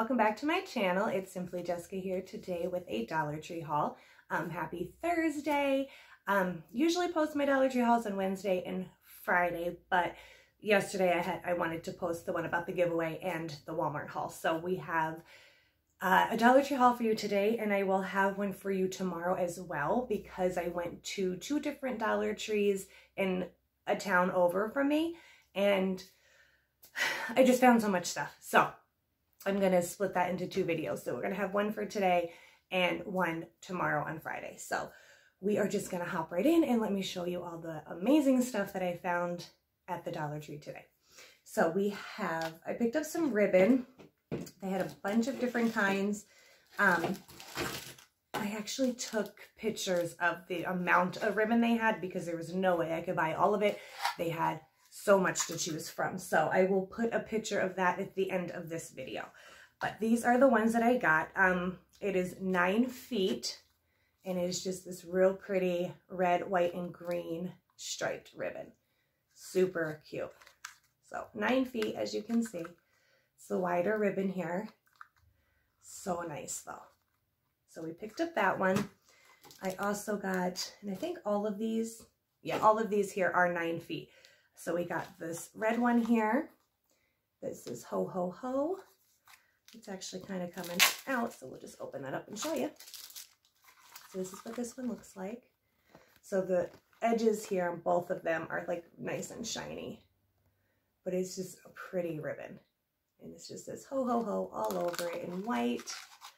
welcome back to my channel. It's Simply Jessica here today with a Dollar Tree haul. Happy Thursday. Usually post my Dollar Tree hauls on Wednesday and Friday, but yesterday I wanted to post the one about the giveaway and the Walmart haul. So we have a Dollar Tree haul for you today, and I will have one for you tomorrow as well, because I went to 2 different Dollar Trees in a town over from me, and I just found so much stuff. So I'm going to split that into 2 videos. So we're going to have one for today and one tomorrow on Friday. So we are just going to hop right in and let me show you all the amazing stuff that I found at the Dollar Tree today. So I picked up some ribbon. They had a bunch of different kinds. I actually took pictures of the amount of ribbon they had because there was no way I could buy all of it. They had so much to choose from. So I will put a picture of that at the end of this video. But these are the ones that I got. It is 9 feet, and it is just this real pretty red, white, and green striped ribbon. Super cute. So 9 feet, as you can see. It's the wider ribbon here. So nice though. So we picked up that one. I also got, and I think all of these here are 9 feet. So we got this red one here. This is Ho Ho Ho. It's actually kind of coming out, so we'll just open that up and show you. So this is what this one looks like. So the edges here on both of them are like nice and shiny, but it's just a pretty ribbon. And it's just this Ho Ho Ho all over it in white.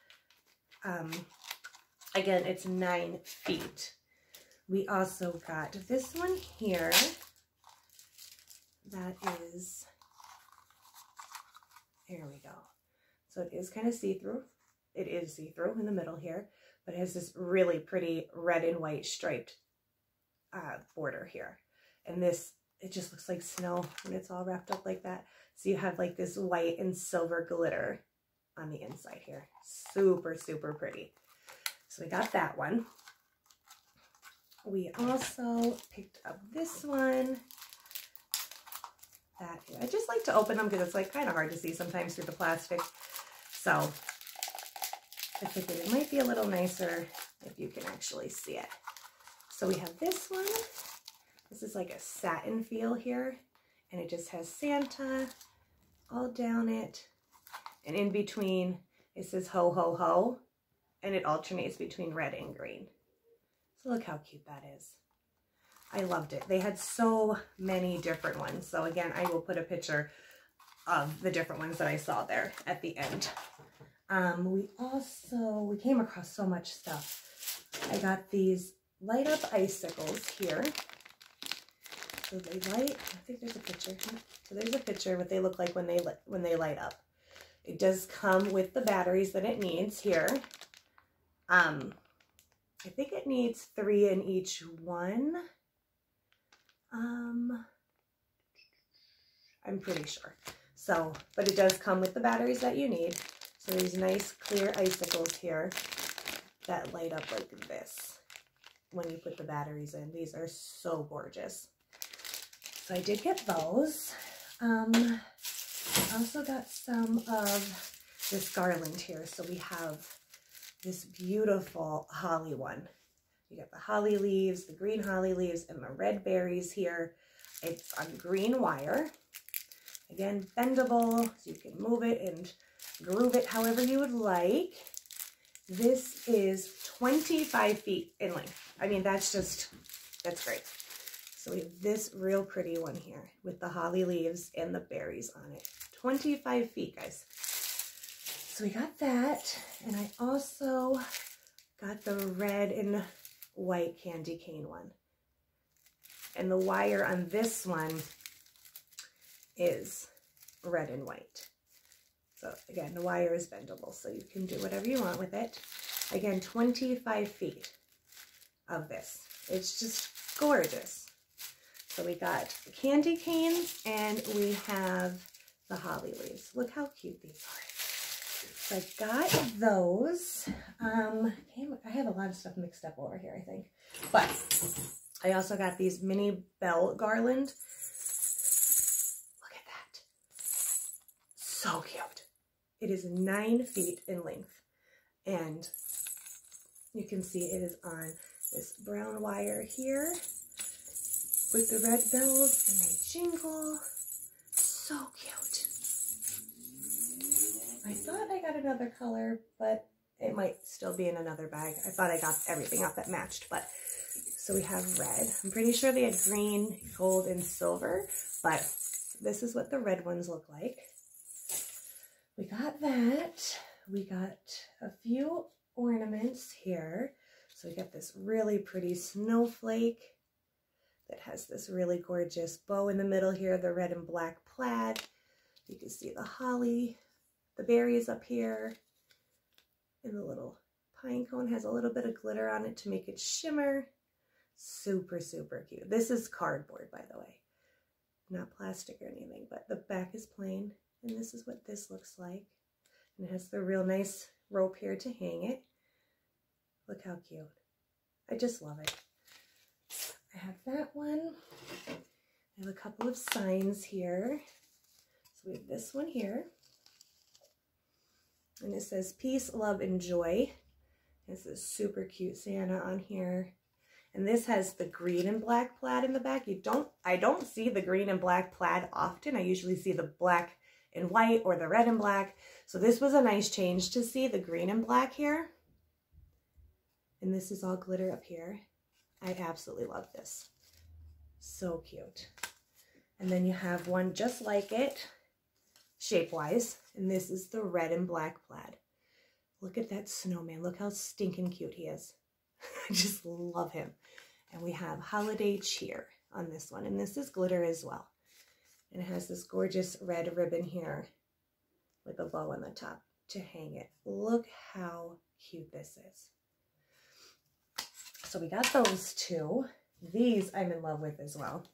Again, it's 9 feet. We also got this one here. That is, here we go. So it is kind of see-through. It is see-through in the middle here, but it has this really pretty red and white striped border here. And this, it just looks like snow when it's all wrapped up like that. So you have like this white and silver glitter on the inside here. Super, super pretty. So we got that one. We also picked up this one. I just like to open them because it's like kind of hard to see sometimes through the plastic. So I figured it might be a little nicer if you can actually see it. So we have this one. This is like a satin feel here, and it just has Santa all down it. And in between it says Ho Ho Ho, and it alternates between red and green. So look how cute that is. I loved it. They had so many different ones. So again, I will put a picture of the different ones that I saw there at the end. We came across so much stuff. I got these light up icicles here. So they light, I think there's a picture. So there's a picture of what they look like when they light up. It does come with the batteries that it needs here. I think it needs 3 in each one. I'm pretty sure. So, but it does come with the batteries that you need. So these nice clear icicles here that light up like this when you put the batteries in. These are so gorgeous. So I did get those. I also got some of this garland here. So we have this beautiful holly one. You got the holly leaves, the green holly leaves, and the red berries here. It's on green wire. Again, bendable, so you can move it and groove it however you would like. This is 25 feet in length. I mean, that's great. So we have this real pretty one here with the holly leaves and the berries on it. 25 feet, guys. So we got that, and I also got the red and white candy cane one. And the wire on this one is red and white. So again, the wire is bendable, so you can do whatever you want with it. Again, 25 feet of this. It's just gorgeous. So we got the candy canes, and we have the holly leaves. Look how cute these are. So I got those. I have a lot of stuff mixed up over here, I think. But I also got these mini bell garland. Look at that. So cute. It is 9 feet in length. And you can see it is on this brown wire here with the red bells, and they jingle. So cute. I thought I got another color, but it might still be in another bag. I thought I got everything out that matched, but so we have red. I'm pretty sure they had green, gold, and silver, but this is what the red ones look like. We got that. We got a few ornaments here. So we got this really pretty snowflake that has this really gorgeous bow in the middle here, the red and black plaid. You can see the holly, the berries up here, and the little pine cone has a little bit of glitter on it to make it shimmer. Super, super cute. This is cardboard, by the way, not plastic or anything, but the back is plain, and this is what this looks like. And it has the real nice rope here to hang it. Look how cute. I just love it. I have that one. I have a couple of signs here. So we have this one here. And it says peace, love, and joy. This is super cute Santa on here. And this has the green and black plaid in the back. I don't see the green and black plaid often. I usually see the black and white or the red and black. So this was a nice change to see the green and black here. And this is all glitter up here. I absolutely love this. So cute. And then you have one just like it, shape-wise. And this is the red and black plaid. Look at that snowman. Look how stinking cute he is. I just love him. And we have holiday cheer on this one. And this is glitter as well. And it has this gorgeous red ribbon here with a bow on the top to hang it. Look how cute this is. So we got those two. These I'm in love with as well.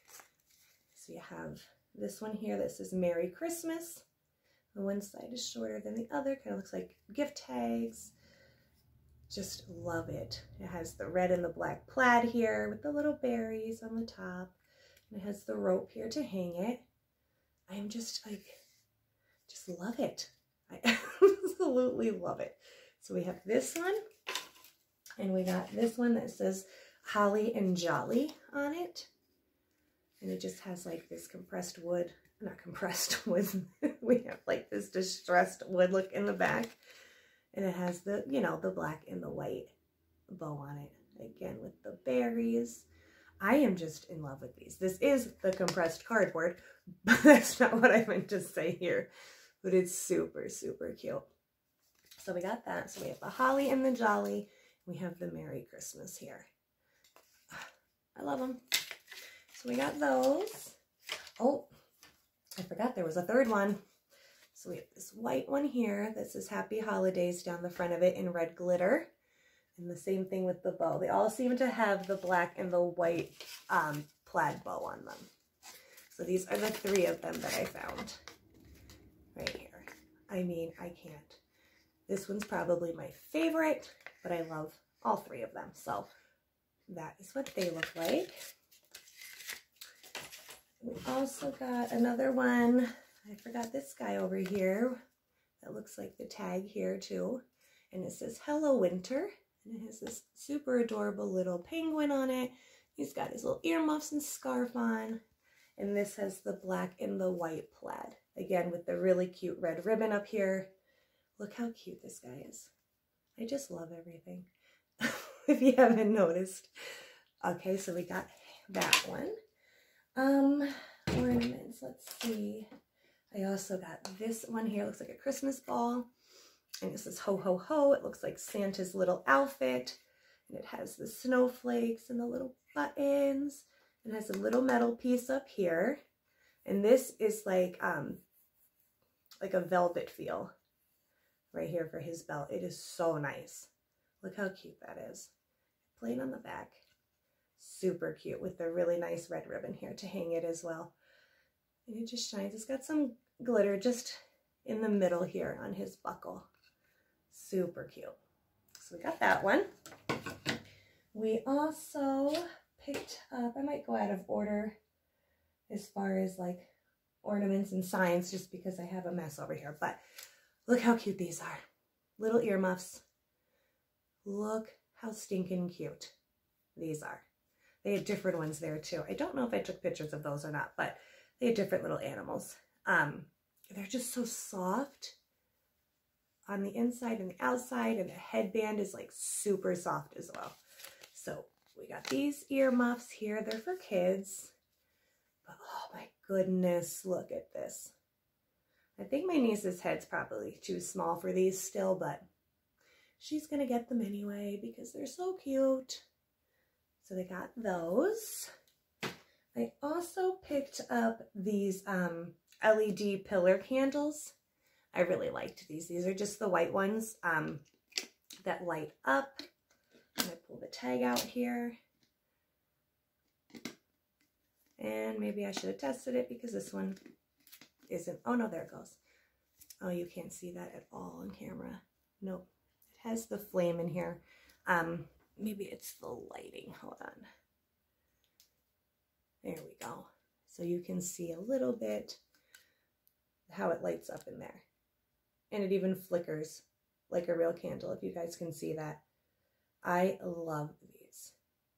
So you have this one here that says Merry Christmas. The one side is shorter than the other. Kind of looks like gift tags. Just love it. It has the red and the black plaid here with the little berries on the top. And it has the rope here to hang it. I am just like, just love it. I absolutely love it. So we have this one. And we got this one that says Holly and Jolly on it. And it just has like this compressed wood, not compressed wood. We have like this distressed wood look in the back. And it has the, you know, the black and the white bow on it. Again, with the berries. I am just in love with these. This is the compressed cardboard, but that's not what I meant to say here. But it's super, super cute. So we got that. So we have the Holly and the Jolly. We have the Merry Christmas here. I love them. So we got those. Oh, I forgot there was a third one. So we have this white one here that says Happy Holidays down the front of it in red glitter. And the same thing with the bow. They all seem to have the black and the white plaid bow on them. So these are the 3 of them that I found right here. I mean, I can't. This one's probably my favorite, but I love all 3 of them. So that is what they look like. We also got another one. I forgot this guy over here. That looks like the tag here too. And it says Hello Winter. And it has this super adorable little penguin on it. He's got his little earmuffs and scarf on. And this has the black and the white plaid. Again, with the really cute red ribbon up here. Look how cute this guy is. I just love everything. If you haven't noticed. Okay, so we got that one. Ornaments, let's see. I also got this one here. It looks like a Christmas ball. And it says ho ho ho. It looks like Santa's little outfit. And it has the snowflakes and the little buttons. It has a little metal piece up here. And this is like a velvet feel right here for his belt. It is so nice. Look how cute that is. Plain on the back. Super cute with the really nice red ribbon here to hang it as well. And it just shines. It's got some glitter just in the middle here on his buckle. Super cute. So we got that one. We also picked up, I might go out of order as far as like ornaments and signs just because I have a mess over here. But Look how cute these are. Little earmuffs. Look how stinking cute these are. They had different ones there too. I don't know if I took pictures of those or not, but they had different little animals. They're just so soft on the inside and the outside, and the headband is like super soft as well. So we got these earmuffs here. They're for kids. But oh my goodness, look at this. I think my niece's head's probably too small for these still, but she's going to get them anyway because they're so cute. So they got those. I also picked up these LED pillar candles. I really liked these. These are just the white ones that light up. I'm going to pull the tag out here. And maybe I should have tested it because this one isn't. Oh no, there it goes. Oh, you can't see that at all on camera. Nope. It has the flame in here. Maybe it's the lighting. Hold on. There we go. So you can see a little bit how it lights up in there. And it even flickers like a real candle, if you guys can see that. I love these.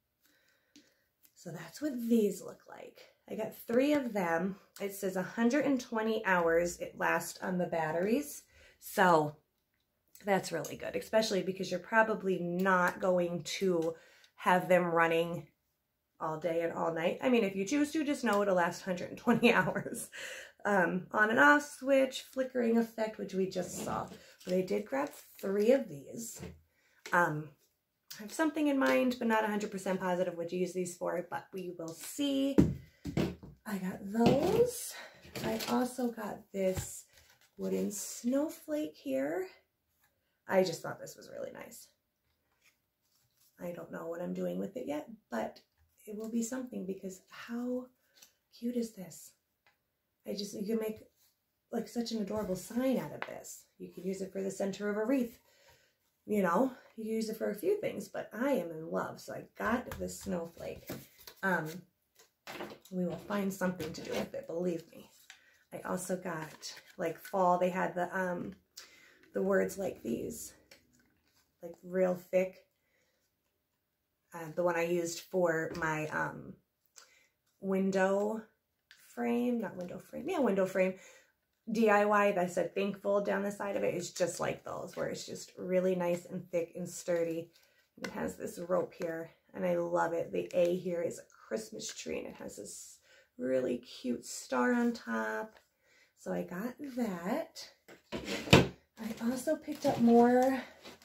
So that's what these look like. I got 3 of them. It says 120 hours it lasts on the batteries. So that's really good, especially because you're probably not going to have them running all day and all night. I mean, if you choose to, just know it'll last 120 hours. On and off switch, flickering effect, which we just saw. But I did grab 3 of these. I have something in mind, but not 100% positive what to use these for, but we will see. I got those. I also got this wooden snowflake here. I just thought this was really nice. I don't know what I'm doing with it yet, but it will be something because how cute is this? You can make like such an adorable sign out of this. You could use it for the center of a wreath. You know, you can use it for a few things, but I am in love. So I got this snowflake. We will find something to do with it, believe me. I also got like fall. They had the words like these, like real thick. The one I used for my window frame, window frame DIY that said thankful down the side of it is just like those, where it's just really nice and thick and sturdy. And it has this rope here, and I love it. The A here is a Christmas tree, and it has this really cute star on top. So I got that. I also picked up more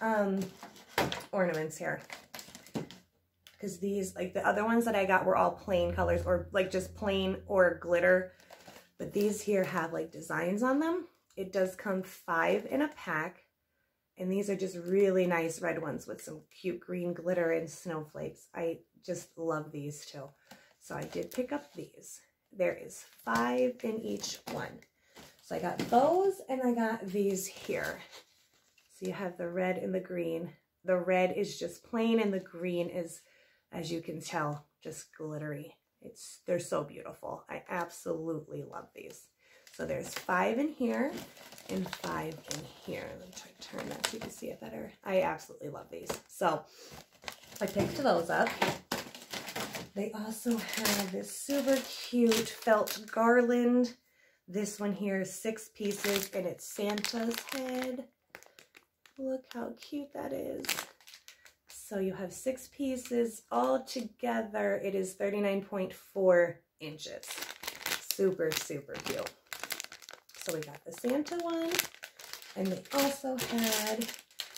ornaments here, because these, like the other ones that I got were all plain colors, or like just plain or glitter. But these here have like designs on them. It does come 5 in a pack. And these are just really nice red ones with some cute green glitter and snowflakes. I just love these too. So I did pick up these. There is 5 in each one. So I got those, and I got these here. So you have the red and the green. The red is just plain, and the green is, as you can tell, just glittery. They're so beautiful. I absolutely love these. So there's 5 in here and 5 in here. Let me try to turn that so you can see it better. I absolutely love these. So I picked those up. They also have this super cute felt garland. This one here is 6 pieces, and it's Santa's head. Look how cute that is. So you have 6 pieces all together. It is 39.4 inches. Super, super cute. So we got the Santa one, and we also had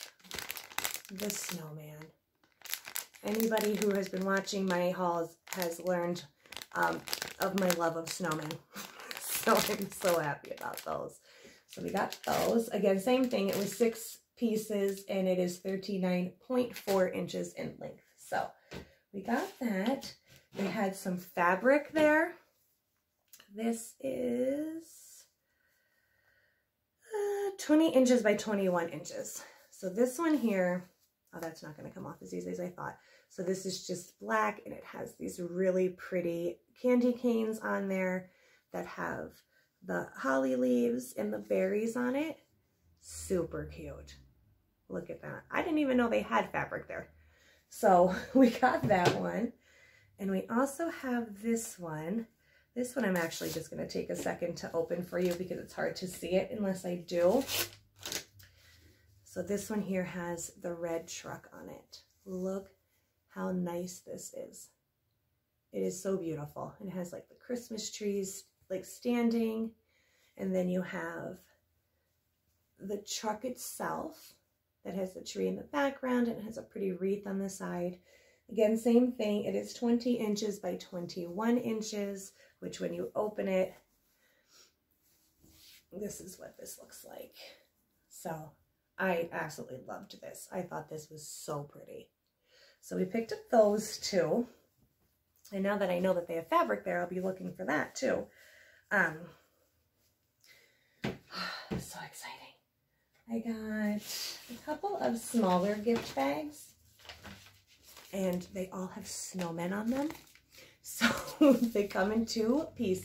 the snowman. Anybody who has been watching my hauls has learned of my love of snowmen. So I'm so happy about those. So we got those. Again, same thing. It was 6 pieces, and it is 39.4 inches in length. So we got that. They had some fabric there. This is 20 inches by 21 inches. So this one here, oh, that's not going to come off as easy as I thought. So this is just black, and it has these really pretty candy canes on there that have the holly leaves and the berries on it. Super cute. Look at that. I didn't even know they had fabric there. So we got that one. And we also have this one. This one I'm actually just going to take a second to open for you because it's hard to see it unless I do. So this one here has the red truck on it. Look how nice this is. It is so beautiful. It has like the Christmas trees like standing, and then you have the truck itself that has the tree in the background, and it has a pretty wreath on the side. Again, same thing. It is 20 inches by 21 inches, which when you open it, this is what this looks like. So I absolutely loved this. I thought this was so pretty. So we picked up those two. And now that I know that they have fabric there, I'll be looking for that too. So exciting. I got a couple of smaller gift bags, and they all have snowmen on them. So they come in two-piece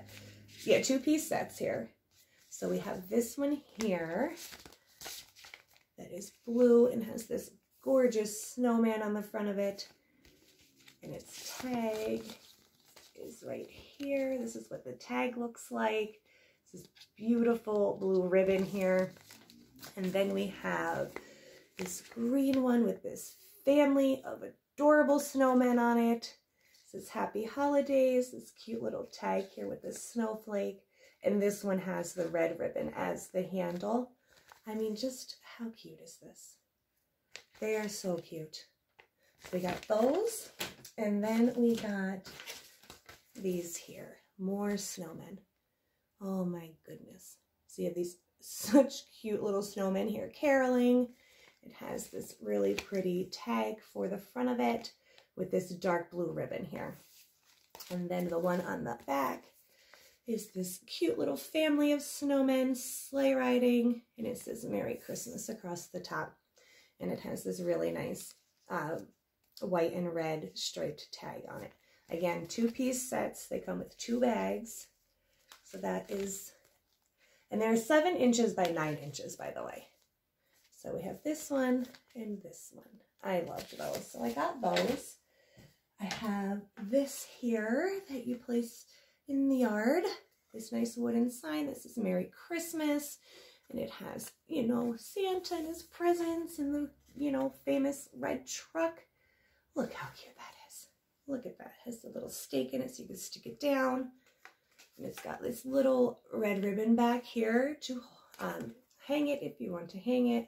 sets here. So we have this one here that is blue and has this gorgeous snowman on the front of it. And its tag is right here. This is what the tag looks like. This is beautiful blue ribbon here. And then we have this green one with this family of adorable snowmen on it. This is Happy Holidays. This cute little tag here with this snowflake. And this one has the red ribbon as the handle. I mean, just how cute is this? They are so cute. So we got those. And then we got these here, more snowmen. Oh my goodness. So you have these such cute little snowmen here caroling. It has this really pretty tag for the front of it with this dark blue ribbon here. And then the one on the back is this cute little family of snowmen sleigh riding. And it says Merry Christmas across the top. And it has this really nice white and red striped tag on it. Again, two-piece sets. They come with 2 bags. So that is, and they're 7 inches by 9 inches, by the way. So we have this one and this one. I loved those. So I got those. I have this here that you place in the yard. This nice wooden sign that says Merry Christmas. And it has, you know, Santa and his presents and the, you know, famous red truck. Look how cute that is. Look at that. It has a little stake in it so you can stick it down. And it's got this little red ribbon back here to hang it if you want to hang it.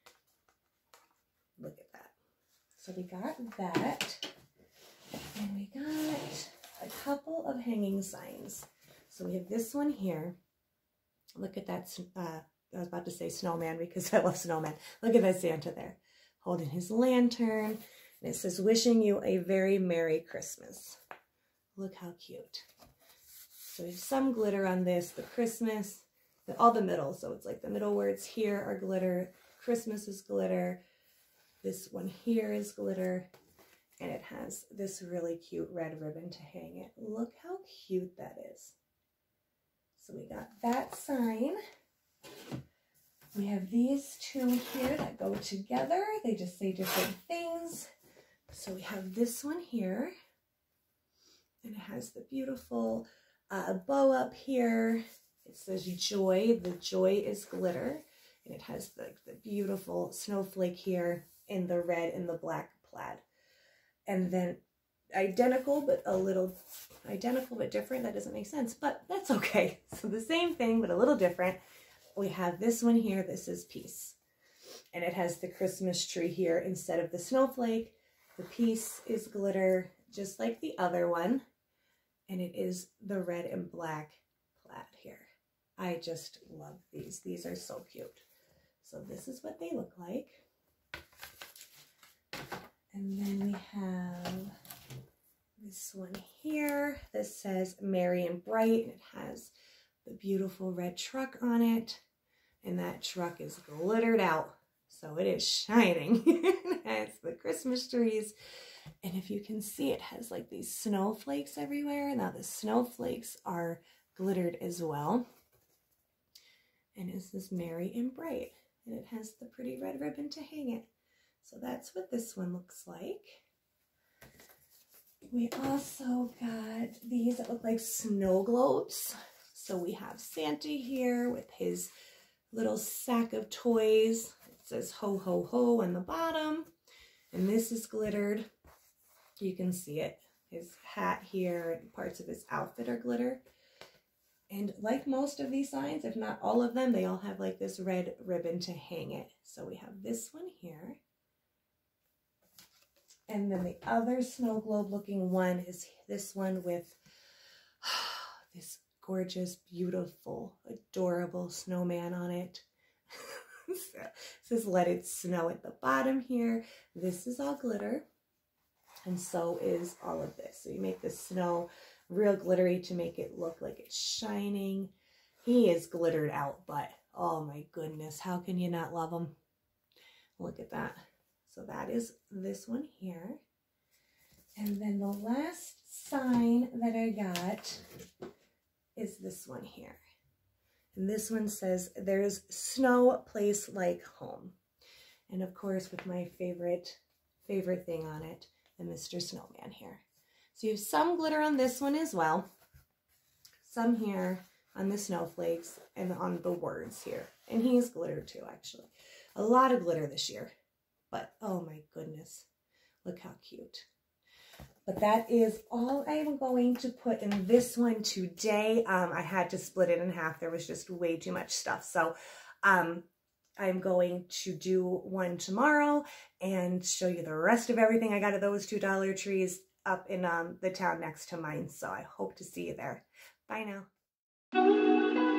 Look at that. So we got that. And we got a couple of hanging signs. So we have this one here. Look at that. I was about to say snowman because I love snowmen. Look at that Santa there holding his lantern. And it says, wishing you a very Merry Christmas. Look how cute. So there's some glitter on this, the Christmas, all the middle. So it's like the middle words here are glitter. Christmas is glitter. This one here is glitter. And it has this really cute red ribbon to hang it. Look how cute that is. So we got that sign. We have these two here that go together. They just say different things. So we have this one here, and it has the beautiful bow up here. It says joy. The joy is glitter, and it has the beautiful snowflake here in the red and the black plaid. And then identical but different. That doesn't make sense, but that's okay. So the same thing but a little different. We have this one here. This is peace, and it has the Christmas tree here instead of the snowflake. The piece is glitter, just like the other one, and it is the red and black plaid here. I just love these. These are so cute. So this is what they look like. And then we have this one here. This says Merry and Bright, and it has the beautiful red truck on it, and that truck is glittered out. So it is shining. It has the Christmas trees. And if you can see, it has like these snowflakes everywhere. Now the snowflakes are glittered as well. and it says Merry and Bright, and it has the pretty red ribbon to hang it. So that's what this one looks like. We also got these that look like snow globes. So we have Santa here with his little sack of toys. It says ho ho ho on the bottom, and this is glittered. You can see it. His hat here and parts of his outfit are glitter. And like most of these signs, if not all of them, they all have like this red ribbon to hang it. So we have this one here. And then the other snow globe looking one is this one with this gorgeous, beautiful, adorable snowman on it. So, it says let it snow at the bottom here. This is all glitter. And so is all of this. So you make the snow real glittery to make it look like it's shining. He is glittered out, but oh my goodness, how can you not love him? Look at that. So that is this one here. And then the last sign that I got is this one here. And this one says, there's snow place like home. And of course, with my favorite thing on it, the Mr. Snowman here. So you have some glitter on this one as well. Some here on the snowflakes and on the words here. And he's glittered too, actually. A lot of glitter this year. But oh my goodness, look how cute. But that is all I'm going to put in this one today. I had to split it in half. There was just way too much stuff. So I'm going to do one tomorrow and show you the rest of everything I got at those two Dollar Trees up in the town next to mine. So I hope to see you there. Bye now.